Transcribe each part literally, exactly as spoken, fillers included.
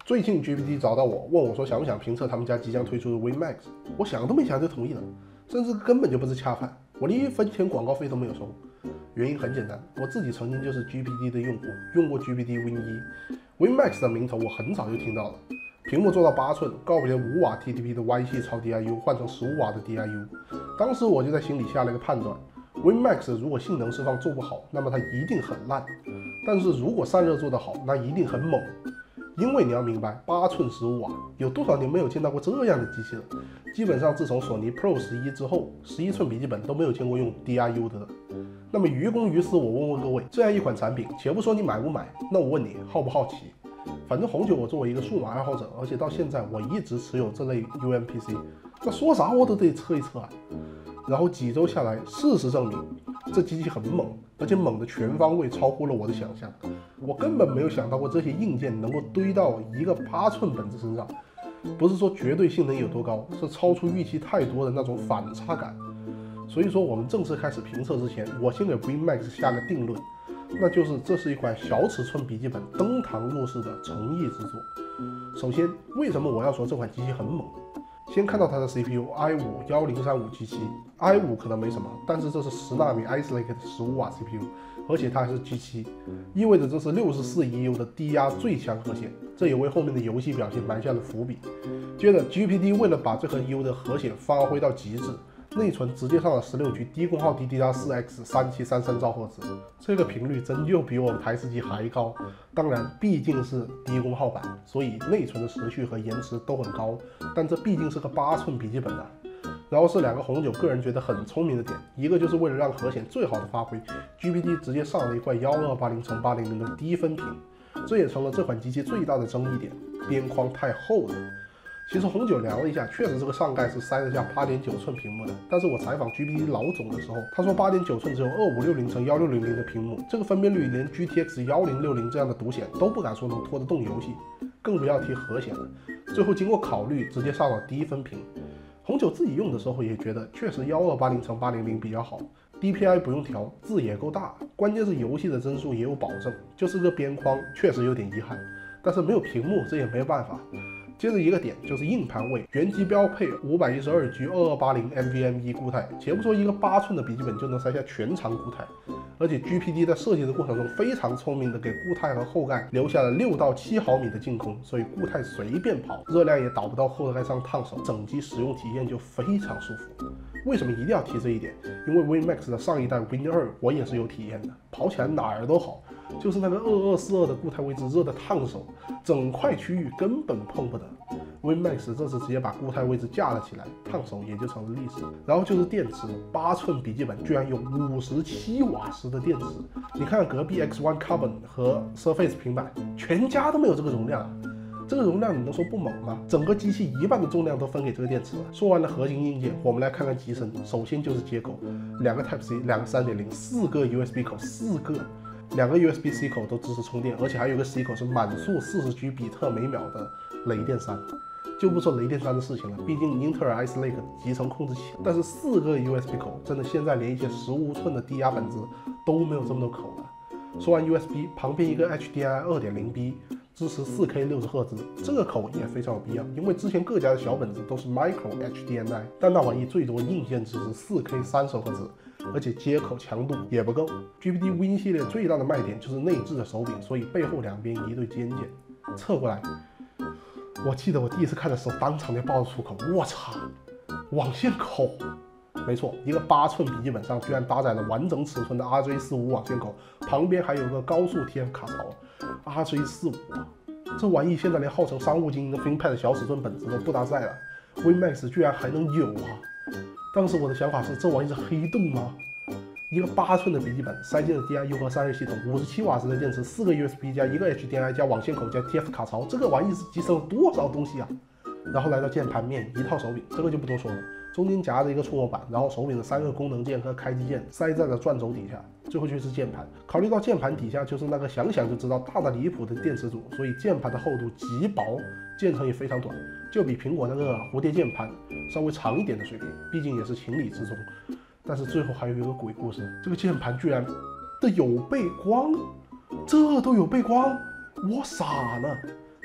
最近 G P D 找到我，问我说想不想评测他们家即将推出的 Win Max， 我想都没想就同意了，甚至根本就不是恰饭，我连一分钱广告费都没有收。原因很简单，我自己曾经就是 G P D 的用户，用过 G P D Win 一 ，Win Max 的名头我很早就听到了。屏幕做到八寸，告别五瓦 T D P 的 Y 系超 D I U， 换成十五瓦的 D I U。当时我就在心里下了一个判断 ，Win Max 如果性能释放做不好，那么它一定很烂；但是如果散热做得好，那一定很猛。因为你要明白，八寸十五瓦，有多少年没有见到过这样的机器了？基本上自从索尼 Pro 十一之后，十一寸笔记本都没有见过用 D I U 的了。那么于公于私，我问问各位，这样一款产品，且不说你买不买，那我问你好不好奇？反正红酒我作为一个数码爱好者，而且到现在我一直持有这类 U M P C， 那说啥我都得测一测啊。然后几周下来，事实证明，这机器很猛，而且猛的全方位超乎了我的想象。我根本没有想到过这些硬件能够堆到一个八寸本子身上，不是说绝对性能有多高，是超出预期太多的那种反差感。所以说，我们正式开始评测之前，我先给 Win Max 下个定论，那就是这是一款小尺寸笔记本登堂入室的诚意之作。首先，为什么我要说这款机器很猛？先看到它的 C P U i 五 一零三五 G 七 ，i 五 可能没什么，但是这是十纳米 Ice Lake 的十五瓦 C P U， 而且它还是 G 七， 意味着这是六十四 E U 的低压最强核显，这也为后面的游戏表现埋下了伏笔。接着 G P D 为了把这颗 E U 的核显发挥到极致，内存直接上了 十六 G 低功耗 D D R 四 X 三七三三兆赫兹，这个频率真就比我们台式机还高。当然，毕竟是低功耗版，所以内存的时序和延迟都很高，但这毕竟是个八寸笔记本啊。然后是两个红酒个人觉得很聪明的点，一个就是为了让核显最好的发挥 ，G P D 直接上了一块一二八零乘八零零的低分屏，这也成了这款机器最大的争议点，边框太厚了。其实红酒量了一下，确实这个上盖是塞得下 八点九寸屏幕的。但是我采访 G P D 老总的时候，他说 八点九寸只有二五六零乘一六零零的屏幕，这个分辨率连 G T X 一零六零这样的独显都不敢说能拖得动游戏，更不要提核显了。最后经过考虑，直接上了低分屏。红酒自己用的时候也觉得，确实一二八零乘八零零比较好 ，D P I 不用调，字也够大，关键是游戏的帧数也有保证，就是个边框确实有点遗憾，但是没有屏幕这也没有办法。接着一个点就是硬盘位，原机标配五百一十二 G 二二八零 N V M E 固态，且不说一个八寸的笔记本就能塞下全长固态，而且 G P D 在设计的过程中非常聪明的给固态和后盖留下了六到七毫米的净空，所以固态随便跑，热量也导不到后盖上烫手，整机使用体验就非常舒服。为什么一定要提这一点？因为 Win Max 的上一代 Win 二我也是有体验的，跑起来哪儿都好，就是那个二二四二的固态位置热的烫手，整块区域根本碰不得。Win Max 这次直接把固态位置架了起来，烫手也就成了历史。然后就是电池，八寸笔记本居然有五十七瓦时的电池，你看看隔壁 X 一 Carbon 和 Surface 平板，全家都没有这个容量啊。这个容量你能说不猛吗？整个机器一半的重量都分给这个电池了。说完了核心硬件，我们来看看机身。首先就是接口，两个 Type C， 两个 三点零， 四个 U S B 口，四个，两个 U S B C 口都支持充电，而且还有一个 C 口是满速四十 G 比特每秒的雷电三。就不说雷电三的事情了，毕竟英特尔 Ice Lake 集成控制器，但是四个 U S B 口真的现在连一些十五寸的低压本子都没有这么多口了。说完 U S B， 旁边一个 H D M I 二点零 B， 支持 四K 六十赫兹，这个口也非常有必要，因为之前各家的小本子都是 Micro H D M I， 但那玩意最多硬件支持 四K 三十赫兹，而且接口强度也不够。G P D Win 系列最大的卖点就是内置的手柄，所以背后两边一对尖尖，侧过来。我记得我第一次看的时候，当场就爆了粗口，我操，网线口！没错，一个八寸笔记本上居然搭载了完整尺寸的 R J 四五 网线口，旁边还有个高速 T F 卡槽 R J 四五，这玩意现在连号称商务精英的 ThinkPad 小尺寸本子都不搭载了 ，Win Max 居然还能有啊！当时我的想法是，这玩意是黑洞吗？一个八寸的笔记本塞进了 D I U 和散热系统，五十七瓦时的电池，四个 U S B 加一个 H D M I 加网线口加 T F 卡槽，这个玩意是集成了多少东西啊？然后来到键盘面，一套手柄，这个就不多说了，中间夹着一个触摸板，然后手柄的三个功能键和开机键塞在了转轴底下，最后就是键盘。考虑到键盘底下就是那个想想就知道大的离谱的电池组，所以键盘的厚度极薄，键程也非常短，就比苹果那个蝴蝶键盘稍微长一点的水平，毕竟也是情理之中。但是最后还有一个鬼故事，这个键盘居然的有背光，这都有背光，我傻了。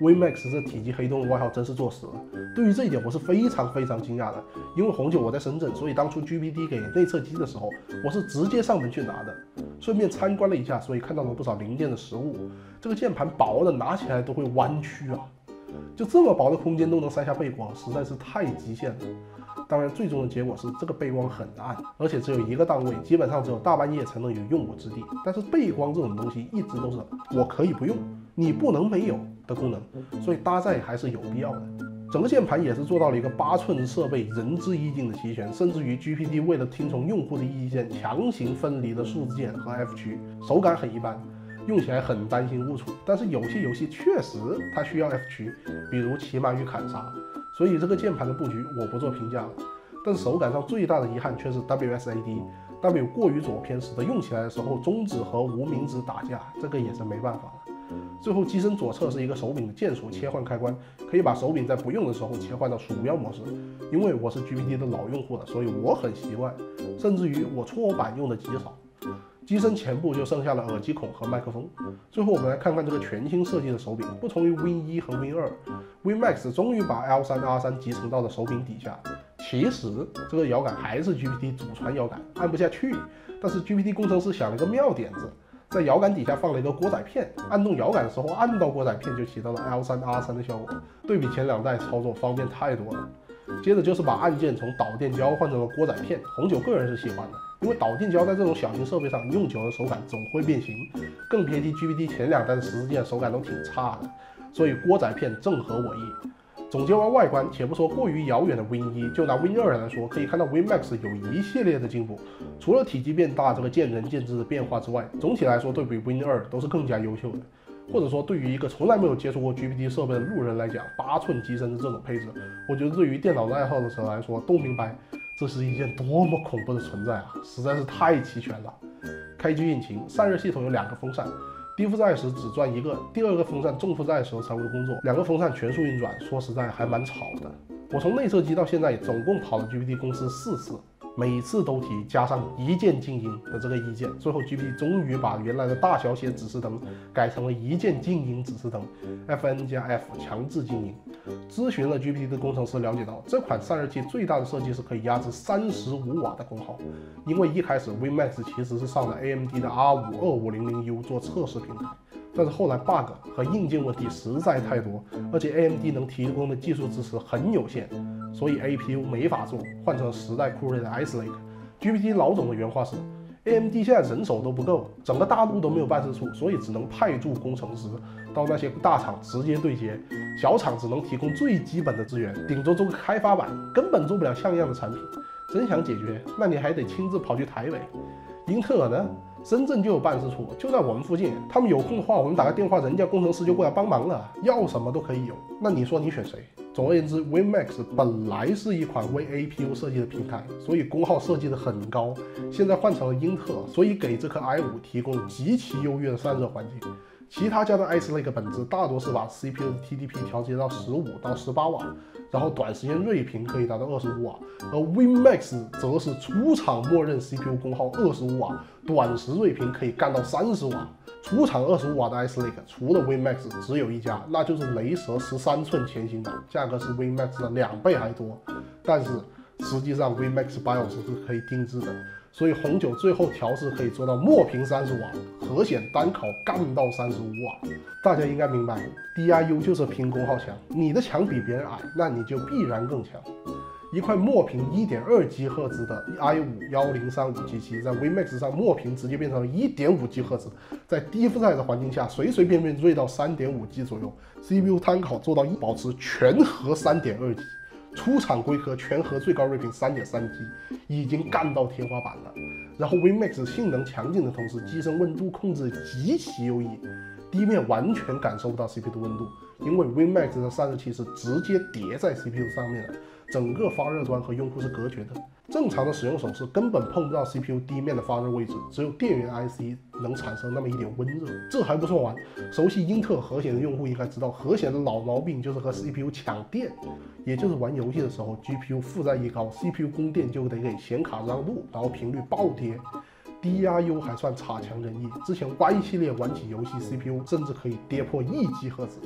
Win Max 这体积黑洞的外号真是作死了。对于这一点，我是非常非常惊讶的，因为红酒我在深圳，所以当初 G P D 给内测机的时候，我是直接上门去拿的，顺便参观了一下，所以看到了不少零件的实物。这个键盘薄的拿起来都会弯曲啊，就这么薄的空间都能塞下背光，实在是太极限了。当然，最终的结果是这个背光很暗，而且只有一个档位，基本上只有大半夜才能有用武之地。但是背光这种东西一直都是我可以不用，你不能没有的功能，所以搭载还是有必要的。整个键盘也是做到了一个八寸设备仁至义尽的齐全，甚至于 G P D 为了听从用户的意见，强行分离了数字键和 F 区，手感很一般，用起来很担心误触。但是有些游戏确实它需要 F 区，比如骑马与砍杀，所以这个键盘的布局我不做评价了。但是手感上最大的遗憾却是 W S A D，W 过于左偏，使得用起来的时候中指和无名指打架，这个也是没办法的。最后机身左侧是一个手柄的键鼠切换开关，可以把手柄在不用的时候切换到鼠标模式。因为我是 G P D 的老用户了，所以我很习惯，甚至于我搓板用的极少。机身前部就剩下了耳机孔和麦克风。最后我们来看看这个全新设计的手柄，不同于 Win 一和 Win 二 ，Win Max 终于把 L 三 R 三集成到了手柄底下。其实这个摇杆还是 G P D 祖传摇杆，按不下去，但是 G P D 工程师想了个妙点子，在摇杆底下放了一个锅载片，按动摇杆的时候按到锅载片就起到了 L 三 R 三的效果，对比前两代操作方便太多了。接着就是把按键从导电胶换成了锅载片，红酒个人是喜欢的，因为导电胶在这种小型设备上用久了手感总会变形，更别提 G P D 前两代的十字键手感都挺差的，所以锅载片正合我意。总结完外观，且不说过于遥远的 Win 一，就拿 Win 二来说，可以看到 Win Max 有一系列的进步，除了体积变大这个见仁见智的变化之外，总体来说对比 Win 二都是更加优秀的。或者说，对于一个从来没有接触过 G P D 设备的路人来讲，八寸机身的这种配置，我觉得对于电脑的爱好者来说都明白，这是一件多么恐怖的存在啊！实在是太齐全了。开机引擎，散热系统有两个风扇。低负载时只转一个，第二个风扇重负载时候才会工作，两个风扇全速运转，说实在还蛮吵的。我从内测机到现在总共跑了 G P D 公司四次，每次都提加上一键静音的这个意见，最后 G P D 终于把原来的大小写指示灯改成了一键静音指示灯 ，F N 加 F 强制静音。咨询了 G P D 的工程师了解到，这款散热器最大的设计是可以压制三十五瓦的功耗，因为一开始 Win Max 其实是上了 A M D 的 R 五二五零零 U 做测试平台，但是后来 bug 和硬件问题实在太多，而且 A M D 能提供的技术支持很有限，所以 A P U 没法做，换成时代酷睿的 Ice Lake。G P D 老总的原话是 ：A M D 现在人手都不够，整个大陆都没有办事处，所以只能派驻工程师到那些大厂直接对接，小厂只能提供最基本的资源，顶多做个开发版，根本做不了像样的产品。真想解决，那你还得亲自跑去台北。英特尔呢？深圳就有办事处，就在我们附近。他们有空的话，我们打个电话，人家工程师就过来帮忙了。要什么都可以有。那你说你选谁？总而言之 ，Win Max 本来是一款为 A P U 设计的平台，所以功耗设计的很高。现在换成了英特尔，所以给这颗 i 五提供极其优越的散热环境。其他家的 Ice Lake 本质大多是把 C P U 的 T D P 调节到十五到十八瓦，然后短时间锐频可以达到二十五瓦，而 Win Max 则是出厂默认 C P U 功耗二十五瓦，短时锐频可以干到三十瓦。出厂二十五瓦的 Ice Lake 除了 Win Max 只有一家，那就是雷蛇十三寸前行版，价格是 Win Max 的两倍还多，但是实际上 Win Max BIOS 是可以定制的。所以红酒最后调试可以做到默屏三十瓦，核显单烤干到三十五瓦。大家应该明白 ，D I U 就是拼功耗墙，你的墙比别人矮，那你就必然更强。一块默屏 一点二吉赫兹的 i 五一零三五机器，在 Win Max 上默屏直接变成了 一点五吉赫兹，在低负载的环境下，随随便便锐到 三点五G 左右 ，C P U 摊烤做到保持全核 三点二G。出厂规格全核最高锐频 三点三G， 已经干到天花板了。然后 Win Max 性能强劲的同时，机身温度控制极其优异，地面完全感受不到 C P U 的温度，因为 Win Max 的散热器是直接叠在 C P U 上面的，整个发热端和用户是隔绝的。正常的使用手势根本碰不到 C P U 地面的发热位置，只有电源 I C 能产生那么一点温热。这还不算完，熟悉英特尔核显的用户应该知道，核显的老毛病就是和 C P U 抢电，也就是玩游戏的时候 G P U 负载一高 ，C P U 供电就得给显卡让路，然后频率暴跌。D I U 还算差强人意，之前 Y 系列玩起游戏 C P U 甚至可以跌破一吉赫兹。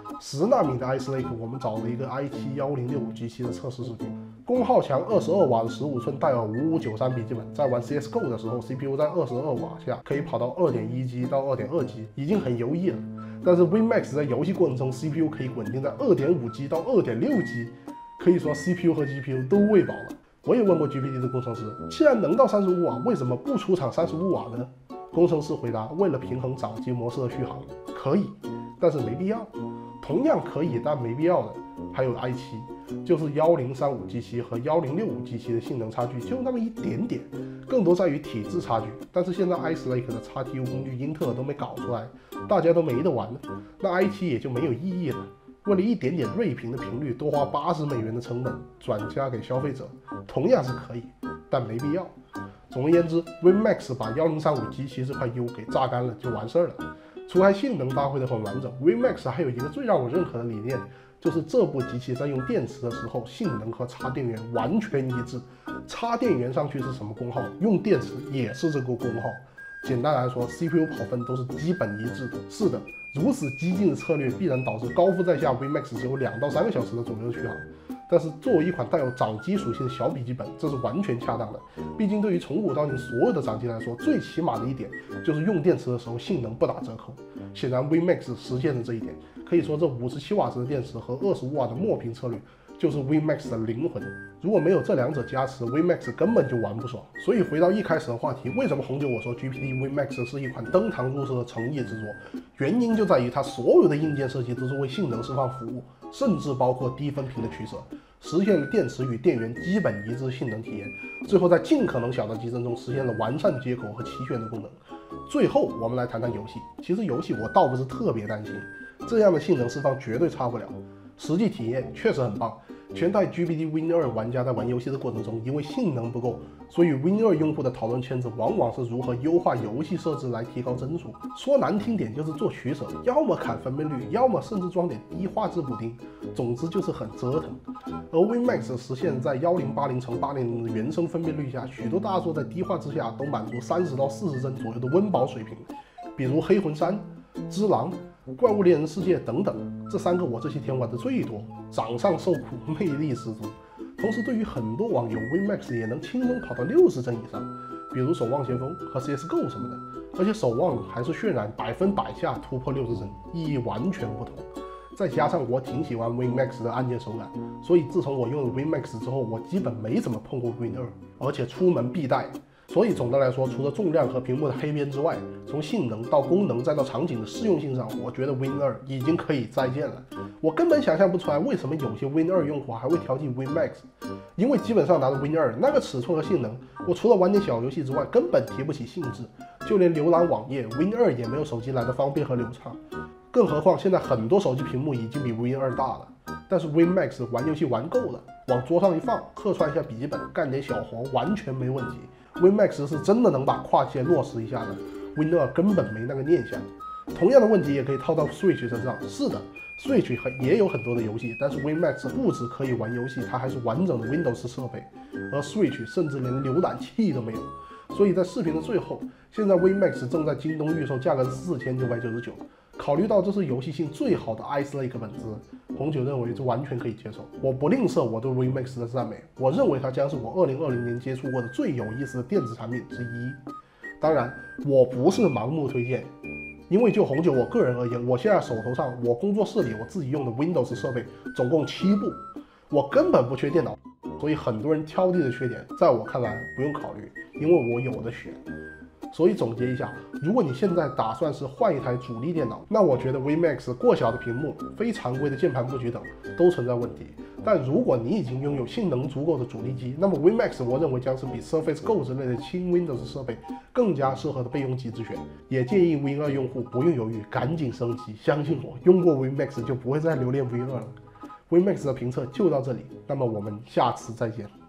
十纳米的 Ice Lake 我们找了一个 i 七 一零六五 G 七的测试视频，功耗强二十二瓦的十五寸戴尔五五九三笔记本，在玩 C S G O 的时候 ，C P U 在二十二瓦下可以跑到 二点一 G 到 二点二 G， 已经很优异了。但是 Win Max 在游戏过程中 C P U 可以稳定在 二点五 G 到 二点六 G， 可以说 C P U 和 G P U 都喂饱了。我也问过 G P D 的工程师，既然能到三十五瓦，为什么不出厂三十五瓦呢？工程师回答，为了平衡掌机模式的续航，可以，但是没必要。同样可以但没必要的还有 i 七，就是一零三五 G 七和一零六五 G 七的性能差距就那么一点点，更多在于体制差距。但是现在 Ice Lake 的 X T U 工具英特尔都没搞出来，大家都没得玩了，那 i 七也就没有意义了。为了一点点锐评的频率多花八十美元的成本转嫁给消费者，同样是可以，但没必要。总而言之 ，Win Max 把一零三五 G 七这块 U 给榨干了就完事儿了。除开性能发挥的很完整 ，Win Max 还有一个最让我认可的理念，就是这部机器在用电池的时候，性能和插电源完全一致。插电源上去是什么功耗，用电池也是这个功耗。简单来说 ，C P U 跑分都是基本一致的。是的，如此激进的策略必然导致高负载下 Win Max 只有两到三个小时的左右续航。但是作为一款带有掌机属性的小笔记本，这是完全恰当的。毕竟对于从古到今所有的掌机来说，最起码的一点就是用电池的时候性能不打折扣。显然 Win Max 实现了这一点，可以说这五十七瓦时的电池和二十五瓦的墨屏策略就是 Win Max 的灵魂。如果没有这两者加持 ，Win Max 根本就玩不爽。所以回到一开始的话题，为什么红酒我说 G P D Win Max 是一款登堂入室的诚意之作？原因就在于它所有的硬件设计都是为性能释放服务，甚至包括低分频的取舍，实现了电池与电源基本一致性能体验。最后在尽可能小的机身中实现了完善接口和齐全的功能。最后我们来谈谈游戏。其实游戏我倒不是特别担心，这样的性能释放绝对差不了，实际体验确实很棒。全台 G P D Win 二玩家在玩游戏的过程中，因为性能不够，所以 Win 二用户的讨论圈子往往是如何优化游戏设置来提高帧数。说难听点就是做取舍，要么砍分辨率，要么甚至装点低画质补丁，总之就是很折腾。而 Win Max 实现在一零八零乘八零零的原生分辨率下，许多大作在低画质下都满足三十到四十帧左右的温饱水平，比如黑魂三、只狼、怪物猎人世界等等，这三个我这些天玩的最多，掌上受苦，魅力十足。同时对于很多网友 Win Max 也能轻松跑到六十帧以上，比如守望先锋和 C S G O 什么的，而且守望还是渲染百分百下突破六十帧，意义完全不同。再加上我挺喜欢 Win Max 的按键手感，所以自从我用了 Win Max 之后，我基本没怎么碰过 Win 二，而且出门必带。所以总的来说，除了重量和屏幕的黑边之外，从性能到功能再到场景的适用性上，我觉得 Win 二已经可以再见了。我根本想象不出来为什么有些 Win 二用户还会调剂 Win Max， 因为基本上拿着 Win 二那个尺寸和性能，我除了玩点小游戏之外，根本提不起兴致，就连浏览网页 Win 二也没有手机来的方便和流畅。更何况现在很多手机屏幕已经比 Win 二大了，但是 Win Max 玩游戏玩够了，往桌上一放，客串一下笔记本，干点小活完全没问题。Win Max 是真的能把跨界落实一下的 ，Win 二根本没那个念想。同样的问题也可以套到 Switch 身上。是的 ，Switch 也有很多的游戏，但是 Win Max 不只可以玩游戏，它还是完整的 Windows 设备，而 Switch 甚至连浏览器都没有。所以在视频的最后，现在 Win Max 正在京东预售，价格是四千九百九十九。考虑到这是游戏性最好的 Ice Lake 本质，红酒认为这完全可以接受。我不吝啬我对 Win Max 的赞美，我认为它将是我二零二零年接触过的最有意思的电子产品之一。当然，我不是盲目推荐，因为就红酒我个人而言，我现在手头上我工作室里我自己用的 Windows 设备总共七部，我根本不缺电脑，所以很多人挑剔的缺点，在我看来不用考虑，因为我有的选。所以总结一下，如果你现在打算是换一台主力电脑，那我觉得 Win Max 过小的屏幕、非常规的键盘布局等都存在问题。但如果你已经拥有性能足够的主力机，那么 Win Max 我认为将是比 Surface Go 之类的轻 Windows 设备更加适合的备用机之选。也建议 Win 二用户不用犹豫，赶紧升级。相信我，用过 Win Max 就不会再留恋 Win 二了。Win Max 的评测就到这里，那么我们下次再见。